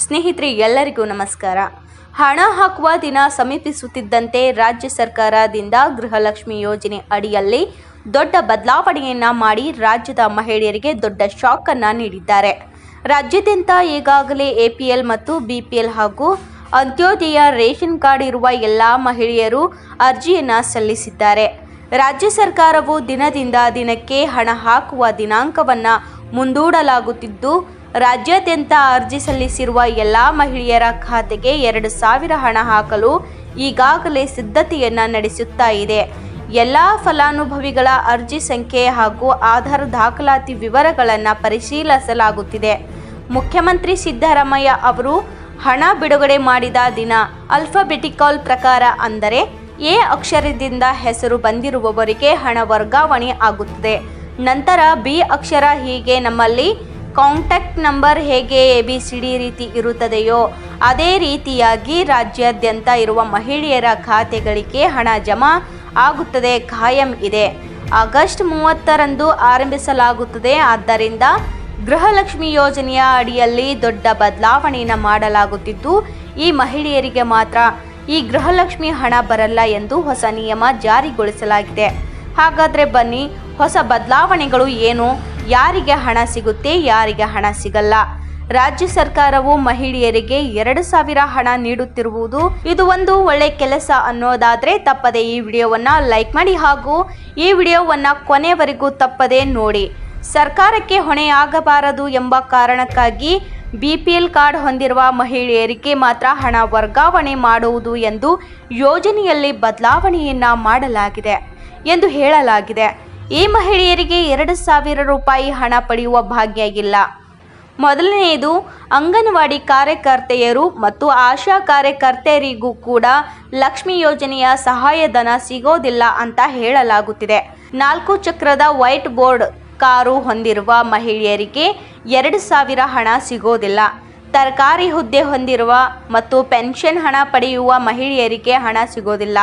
ಸ್ನೇಹಿತರೆ ಎಲ್ಲರಿಗೂ ನಮಸ್ಕಾರ. ಹಣ ಹಾಕುವ ದಿನ ಸಮೀಪಿಸುತ್ತಿದ್ದಂತೆ ರಾಜ್ಯ ಸರ್ಕಾರದಿಂದ ಗೃಹಲಕ್ಷ್ಮಿ ಯೋಜನೆ ಅಡಿಯಲ್ಲಿ ದೊಡ್ಡ ಬದಲಾವಣೆಯನ್ನ ಮಾಡಿ ರಾಜ್ಯದ ಮಹಿಳೆಯರಿಗೆ ದೊಡ್ಡ ಶಾಕ್ ಅನ್ನು ನೀಡಿದ್ದಾರೆ. ರಾಜ್ಯಾದ್ಯಂತ ಈಗಾಗಲೇ ಎಪಿಎಲ್ ಮತ್ತು ಬಿಪಿಎಲ್ ಹಾಗೂ ಅಂತ್ಯೋದಯ ರೇಷನ್ ಕಾರ್ಡ್ ಇರುವ ಎಲ್ಲ ಮಹಿಳೆಯರು ಅರ್ಜಿಯನ್ನು ಸಲ್ಲಿಸಿದ್ದಾರೆ. ರಾಜ್ಯ ಸರ್ಕಾರವು ದಿನದಿಂದ ದಿನಕ್ಕೆ ಹಣ ಹಾಕುವ ದಿನಾಂಕವನ್ನು ಮುಂದೂಡಲಾಗುತ್ತಿದ್ದು, ರಾಜ್ಯಾದ್ಯಂತ ಅರ್ಜಿ ಸಲ್ಲಿಸಿರುವ ಎಲ್ಲ ಮಹಿಳೆಯರ ಖಾತೆಗೆ 2,000 ಹಣ ಹಾಕಲು ಈಗಾಗಲೇ ಸಿದ್ಧತೆಯನ್ನು ನಡೆಸುತ್ತಾ ಇದೆ. ಎಲ್ಲ ಫಲಾನುಭವಿಗಳ ಅರ್ಜಿ ಸಂಖ್ಯೆ ಹಾಗೂ ಆಧಾರ್ ದಾಖಲಾತಿ ವಿವರಗಳನ್ನು ಪರಿಶೀಲಿಸಲಾಗುತ್ತಿದೆ. ಮುಖ್ಯಮಂತ್ರಿ ಸಿದ್ದರಾಮಯ್ಯ ಅವರು ಹಣ ಬಿಡುಗಡೆ ಮಾಡಿದ ದಿನ ಆಲ್ಫಾಬೆಟಿಕಲ್ ಪ್ರಕಾರ, ಅಂದರೆ ಎ ಅಕ್ಷರದಿಂದ ಹೆಸರು ಬಂದಿರುವವರಿಗೆ ಹಣ ವರ್ಗಾವಣೆ ಆಗುತ್ತದೆ. ನಂತರ ಬಿ ಅಕ್ಷರ, ಹೀಗೆ ನಮ್ಮಲ್ಲಿ ಕಾಂಟ್ಯಾಕ್ಟ್ ನಂಬರ್ ಹೇಗೆ ABCD ರೀತಿ ಇರುತ್ತದೆಯೋ ಅದೇ ರೀತಿಯಾಗಿ ರಾಜ್ಯಾದ್ಯಂತ ಇರುವ ಮಹಿಳೆಯರ ಖಾತೆಗಳಿಗೆ ಹಣ ಜಮಾ ಆಗುತ್ತದೆ ಖಾಯಂ ಇದೆ. ಆಗಸ್ಟ್ 30ರಂದು ಆರಂಭಿಸಲಾಗುತ್ತದೆ. ಆದ್ದರಿಂದ ಗೃಹಲಕ್ಷ್ಮಿ ಯೋಜನೆಯ ಅಡಿಯಲ್ಲಿ ದೊಡ್ಡ ಬದಲಾವಣೆಯನ್ನು ಮಾಡಲಾಗುತ್ತಿದ್ದು, ಈ ಮಹಿಳೆಯರಿಗೆ ಮಾತ್ರ ಈ ಗೃಹಲಕ್ಷ್ಮಿ ಹಣ ಬರಲ್ಲ ಎಂದು ಹೊಸ ನಿಯಮ ಜಾರಿಗೊಳಿಸಲಾಗಿದೆ. ಹಾಗಾದರೆ ಬನ್ನಿ, ಹೊಸ ಬದಲಾವಣೆಗಳು ಏನು, ಯಾರಿಗೆ ಹಣ ಸಿಗುತ್ತೆ, ಯಾರಿಗೆ ಹಣ ಸಿಗಲ್ಲ. ರಾಜ್ಯ ಸರ್ಕಾರವು ಮಹಿಳೆಯರಿಗೆ 2,000 ಹಣ ನೀಡುತ್ತಿರುವುದು ಇದು ಒಂದು ಒಳ್ಳೆ ಕೆಲಸ ಅನ್ನೋದಾದರೆ ತಪ್ಪದೆ ಈ ವಿಡಿಯೋವನ್ನು ಲೈಕ್ ಮಾಡಿ ಹಾಗೂ ಈ ವಿಡಿಯೋವನ್ನು ಕೊನೆವರೆಗೂ ತಪ್ಪದೆ ನೋಡಿ. ಸರ್ಕಾರಕ್ಕೆ ಹೊಣೆಯಾಗಬಾರದು ಎಂಬ ಕಾರಣಕ್ಕಾಗಿ BPL ಕಾರ್ಡ್ ಹೊಂದಿರುವ ಮಹಿಳೆಯರಿಗೆ ಮಾತ್ರ ಹಣ ವರ್ಗಾವಣೆ ಮಾಡುವುದು ಎಂದು ಯೋಜನೆಯಲ್ಲಿ ಬದಲಾವಣೆಯನ್ನ ಮಾಡಲಾಗಿದೆ ಎಂದು ಹೇಳಲಾಗಿದೆ. ಈ ಮಹಿಳೆಯರಿಗೆ 2,000 ರೂಪಾಯಿ ಹಣ ಪಡೆಯುವ ಭಾಗ್ಯ ಇಲ್ಲ. ಮೊದಲನೆಯದು, ಅಂಗನವಾಡಿ ಕಾರ್ಯಕರ್ತೆಯರು ಮತ್ತು ಆಶಾ ಕಾರ್ಯಕರ್ತೆಯರಿಗೂ ಕೂಡ ಲಕ್ಷ್ಮಿ ಯೋಜನೆಯ ಸಹಾಯಧನ ಸಿಗೋದಿಲ್ಲ ಅಂತ ಹೇಳಲಾಗುತ್ತಿದೆ. 4 ಚಕ್ರದ ವೈಟ್ ಬೋರ್ಡ್ ಕಾರು ಹೊಂದಿರುವ ಮಹಿಳೆಯರಿಗೆ 2,000 ಹಣ ಸಿಗೋದಿಲ್ಲ. ತರಕಾರಿ ಹುದ್ದೆ ಹೊಂದಿರುವ ಮತ್ತು ಪೆನ್ಷನ್ ಹಣ ಪಡೆಯುವ ಮಹಿಳೆಯರಿಗೆ ಹಣ ಸಿಗೋದಿಲ್ಲ.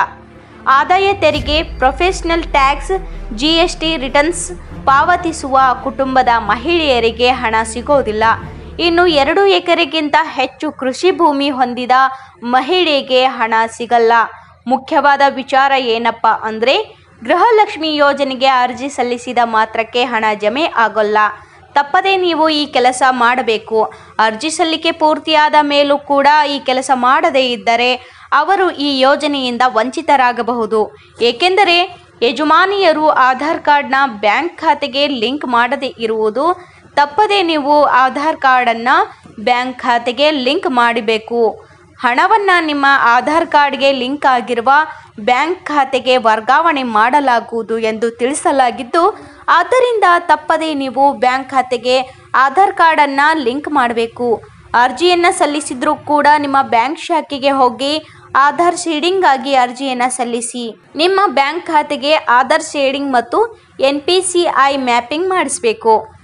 ಆದಾಯ ತೆರಿಗೆ, ಪ್ರೊಫೆಷನಲ್ ಟ್ಯಾಕ್ಸ್, GST ರಿಟರ್ನ್ಸ್ ಪಾವತಿಸುವ ಕುಟುಂಬದ ಮಹಿಳೆಯರಿಗೆ ಹಣ ಸಿಗೋದಿಲ್ಲ. ಇನ್ನು 2 ಎಕರೆಗಿಂತ ಹೆಚ್ಚು ಕೃಷಿ ಭೂಮಿ ಹೊಂದಿದ ಮಹಿಳೆಗೆ ಹಣ ಸಿಗಲ್ಲ. ಮುಖ್ಯವಾದ ವಿಚಾರ ಏನಪ್ಪ ಅಂದರೆ, ಗೃಹಲಕ್ಷ್ಮಿ ಯೋಜನೆಗೆ ಅರ್ಜಿ ಸಲ್ಲಿಸಿದ ಮಾತ್ರಕ್ಕೆ ಹಣ ಜಮೆ ಆಗೋಲ್ಲ. ತಪ್ಪದೇ ನೀವು ಈ ಕೆಲಸ ಮಾಡಬೇಕು. ಅರ್ಜಿ ಸಲ್ಲಿಕೆ ಪೂರ್ತಿಯಾದ ಮೇಲೂ ಕೂಡ ಈ ಕೆಲಸ ಮಾಡದೇ ಇದ್ದರೆ ಅವರು ಈ ಯೋಜನೆಯಿಂದ ವಂಚಿತರಾಗಬಹುದು. ಏಕೆಂದರೆ ಯಜಮಾನಿಯರು ಆಧಾರ್ ಕಾರ್ಡ್ನ ಬ್ಯಾಂಕ್ ಖಾತೆಗೆ ಲಿಂಕ್ ಮಾಡದೇ ಇರುವುದು. ತಪ್ಪದೇ ನೀವು ಆಧಾರ್ ಕಾರ್ಡನ್ನು ಬ್ಯಾಂಕ್ ಖಾತೆಗೆ ಲಿಂಕ್ ಮಾಡಬೇಕು. ಹಣವನ್ನು ನಿಮ್ಮ ಆಧಾರ್ ಕಾರ್ಡ್ಗೆ ಲಿಂಕ್ ಆಗಿರುವ ಬ್ಯಾಂಕ್ ಖಾತೆಗೆ ವರ್ಗಾವಣೆ ಮಾಡಲಾಗುವುದು ಎಂದು ತಿಳಿಸಲಾಗಿದ್ದು, ಆದ್ದರಿಂದ ತಪ್ಪದೇ ನೀವು ಬ್ಯಾಂಕ್ ಖಾತೆಗೆ ಆಧಾರ್ ಕಾರ್ಡನ್ನು ಲಿಂಕ್ ಮಾಡಬೇಕು. ಅರ್ಜಿಯನ್ನು ಸಲ್ಲಿಸಿದ್ರೂ ಕೂಡ ನಿಮ್ಮ ಬ್ಯಾಂಕ್ ಶಾಖೆಗೆ ಹೋಗಿ ಆಧಾರ್ ಶೇಡಿಂಗ್ ಆಗಿ ಅರ್ಜಿಯನ್ನು ಸಲ್ಲಿಸಿ. ನಿಮ್ಮ ಬ್ಯಾಂಕ್ ಖಾತೆಗೆ ಆಧಾರ್ ಶೇಡಿಂಗ್ ಮತ್ತು NPCI ಮ್ಯಾಪಿಂಗ್ ಮಾಡಿಸಬೇಕು.